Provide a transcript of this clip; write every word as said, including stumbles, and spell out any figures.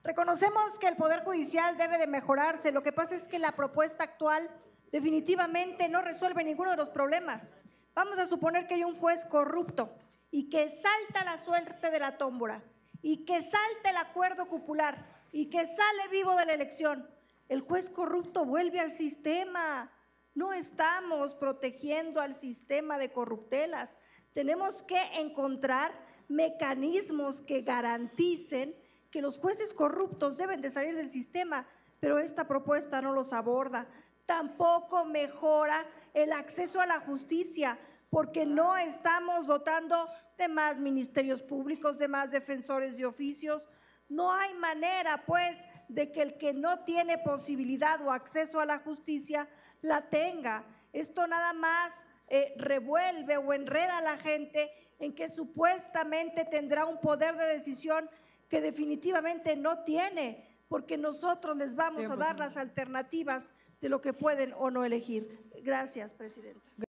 Reconocemos que el Poder Judicial debe de mejorarse. Lo que pasa es que la propuesta actual definitivamente no resuelve ninguno de los problemas. Vamos a suponer que hay un juez corrupto y que salta la suerte de la tómbola y que salta el acuerdo cupular y que sale vivo de la elección. El juez corrupto vuelve al sistema. No estamos protegiendo al sistema de corruptelas. Tenemos que encontrar mecanismos que garanticen que los jueces corruptos deben de salir del sistema, pero esta propuesta no los aborda. Tampoco mejora el acceso a la justicia, porque no estamos dotando de más ministerios públicos, de más defensores de oficios. No hay manera, pues, de que el que no tiene posibilidad o acceso a la justicia la tenga. Esto nada más eh, revuelve o enreda a la gente en que supuestamente tendrá un poder de decisión que definitivamente no tiene, porque nosotros les vamos a dar las alternativas de lo que pueden o no elegir. Gracias, presidenta.